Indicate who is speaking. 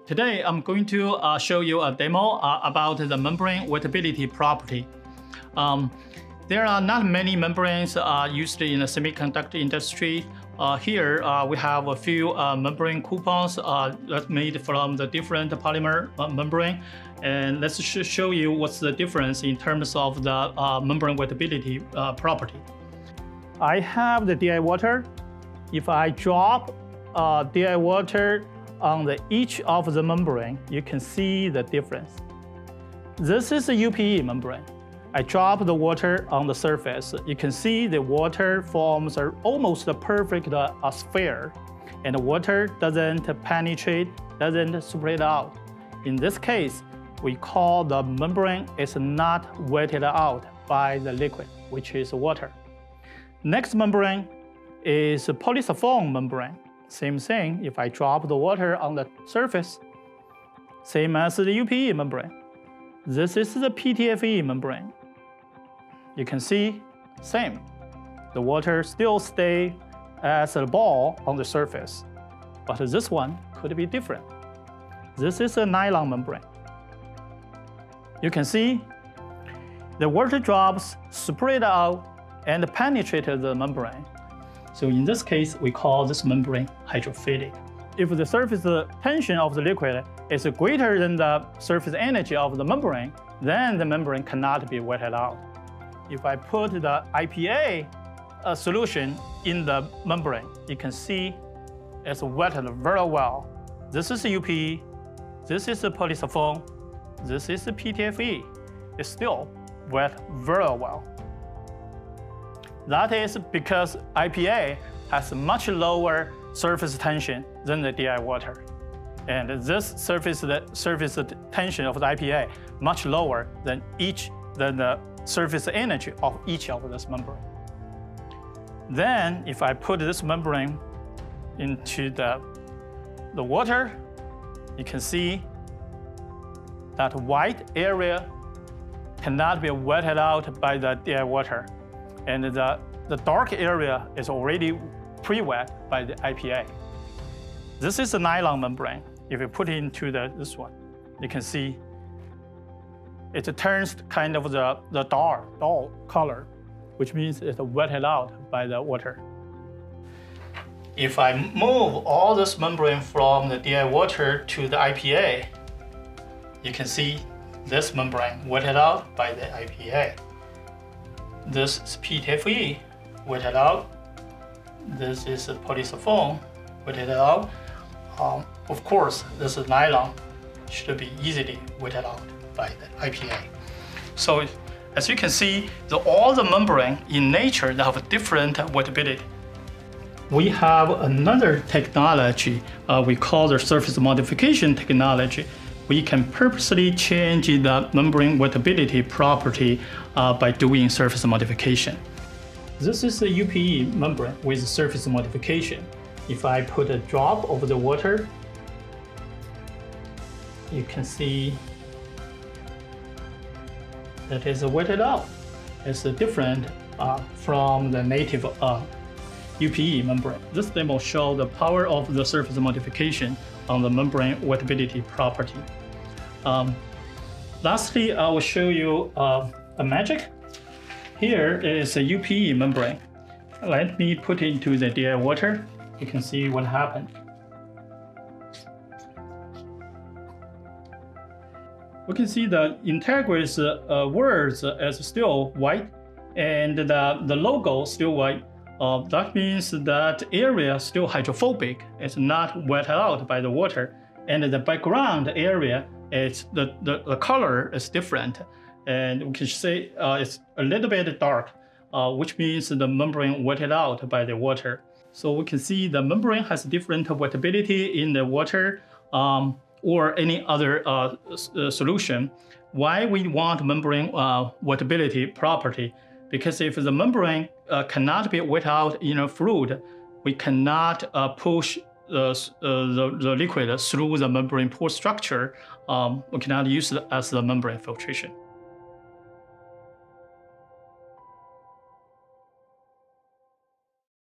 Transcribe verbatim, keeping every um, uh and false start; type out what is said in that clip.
Speaker 1: Today, I'm going to uh, show you a demo uh, about the membrane wettability property. Um, there are not many membranes uh, used in the semiconductor industry. Uh, here, uh, we have a few uh, membrane coupons uh, that's made from the different polymer uh, membrane. And let's sh show you what's the difference in terms of the uh, membrane wettability uh, property. I have the D I water. If I drop uh, D I water on the each of the membrane, you can see the difference. This is a U P E membrane. I drop the water on the surface. You can see the water forms a, almost a perfect uh, a sphere, and the water doesn't penetrate, doesn't spread out. In this case, we call the membrane is not wetted out by the liquid, which is water. Next membrane is a polysiphon membrane. Same thing, if I drop the water on the surface, same as the U P E membrane. This is the P T F E membrane. You can see, same. The water still stays as a ball on the surface, but this one could be different. This is a nylon membrane. You can see the water drops spread out and penetrate the membrane. So in this case, we call this membrane hydrophilic. If the surface tension of the liquid is greater than the surface energy of the membrane, then the membrane cannot be wetted out. If I put the I P A uh, solution in the membrane, you can see it's wetted very well. This is U P E, this is the polysiphon, this is the P T F E. It's still wet very well. That is because I P A has much lower surface tension than the D I water. And this surface, the surface tension of the I P A much lower than each than the surface energy of each of this membrane. Then if I put this membrane into the, the water, you can see that white area cannot be wetted out by the D I water. And the, the dark area is already pre-wet by the I P A. This is a nylon membrane. If you put it into the, this one, you can see it turns kind of the, the dark, dull color, which means it's wetted out by the water. If I move all this membrane from the D I water to the I P A, you can see this membrane wetted out by the I P A. This is P T F E, wetted out. This is a polysiphon, wetted out. Um, of course, this is nylon, should be easily wetted out by the I P A. So as you can see, the, all the membrane in nature they have a different wettability. We have another technology uh, we call the surface modification technology. We can purposely change the membrane wettability property uh, by doing surface modification. This is a U P E membrane with surface modification. If I put a drop of the water, you can see that is wetted out. It's different uh, from the native uh, U P E membrane. This demo shows the power of the surface modification on the membrane wettability property. Um, lastly, I will show you uh, a magic. Here is a U P E membrane. Let me put it into the D I water. You can see what happened. We can see the Entegris uh, words as still white, and the, the logo still white. Uh, that means that area still hydrophobic. It's not wetted out by the water. And the background area, it's the, the, the color is different. And we can say uh, it's a little bit dark, uh, which means the membrane wetted out by the water. So we can see the membrane has different wettability in the water um, or any other uh, solution. Why we want membrane uh, wettability property? Because if the membrane uh, cannot be wet out in a fluid, we cannot uh, push the, uh, the, the liquid through the membrane pore structure. Um, we cannot use it as the membrane filtration.